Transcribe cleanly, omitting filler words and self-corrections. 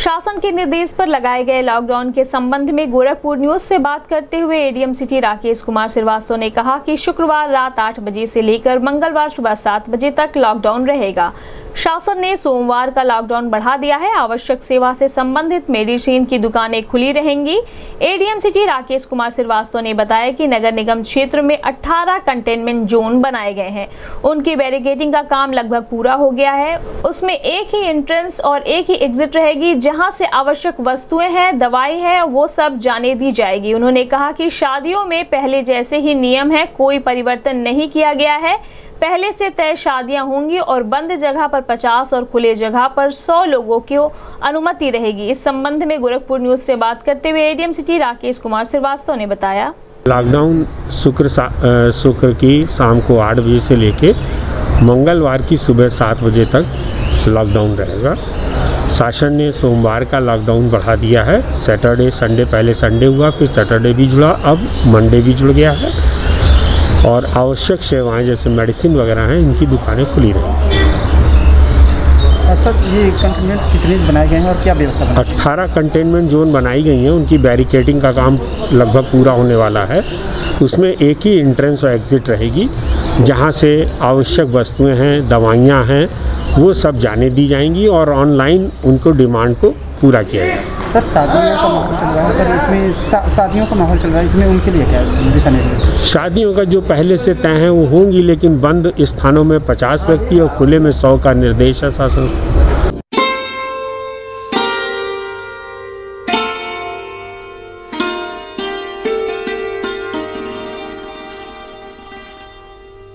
शासन के निर्देश पर लगाए गए लॉकडाउन के संबंध में गोरखपुर न्यूज से बात करते हुए एडीएम सिटी राकेश कुमार श्रीवास्तव ने कहा कि शुक्रवार रात 8 बजे से लेकर मंगलवार सुबह 7 बजे तक लॉकडाउन रहेगा। शासन ने सोमवार का लॉकडाउन बढ़ा दिया है। आवश्यक सेवा से संबंधित मेडिसिन की दुकानें खुली रहेंगी। एडीएम सिटी राकेश कुमार श्रीवास्तव ने बताया कि नगर निगम क्षेत्र में 18 कंटेनमेंट जोन बनाए गए हैं। उनकी बैरिकेडिंग का काम लगभग पूरा हो गया है। उसमें एक ही एंट्रेंस और एक ही एग्जिट रहेगी। जहां से आवश्यक वस्तुएं हैं, दवाई है, वो सब जाने दी जाएगी। उन्होंने कहा कि शादियों में पहले जैसे ही नियम है, कोई परिवर्तन नहीं किया गया है। पहले से तय शादियां होंगी और बंद जगह पर 50 और खुले जगह पर 100 लोगों की अनुमति रहेगी। इस संबंध में गोरखपुर न्यूज से बात करते हुए एडीएम सिटी राकेश कुमार श्रीवास्तव ने बताया, लॉकडाउन शुक्र की शाम को 8 बजे से लेके मंगलवार की सुबह 7 बजे तक लॉकडाउन रहेगा। शासन ने सोमवार का लॉकडाउन बढ़ा दिया है। सैटरडे संडे, पहले संडे हुआ, फिर सैटरडे भी जुड़ा, अब मंडे भी जुड़ गया है। और आवश्यक सेवाएं जैसे मेडिसिन वगैरह हैं, इनकी दुकानें खुली रहेंगी। अच्छा, ये कंटेनमेंट कितने बनाए गए हैं और क्या व्यवस्था? 18 कंटेनमेंट जोन बनाई गई हैं। उनकी बैरिकेडिंग का काम लगभग पूरा होने वाला है। उसमें एक ही एंट्रेंस और एग्ज़िट रहेगी। जहां से आवश्यक वस्तुएं हैं, दवाइयां हैं, वो सब जाने दी जाएंगी और ऑनलाइन उनको डिमांड को पूरा किया जाएगा। सर, शादियों का माहौल चल रहा है सर, इसमें शादियों का माहौल चल रहा है, इसमें उनके लिए क्या दिशा निर्देश? शादियों का जो पहले से तय है वो होंगी, लेकिन बंद स्थानों में 50 व्यक्ति और खुले में 100 का निर्देश है शासन।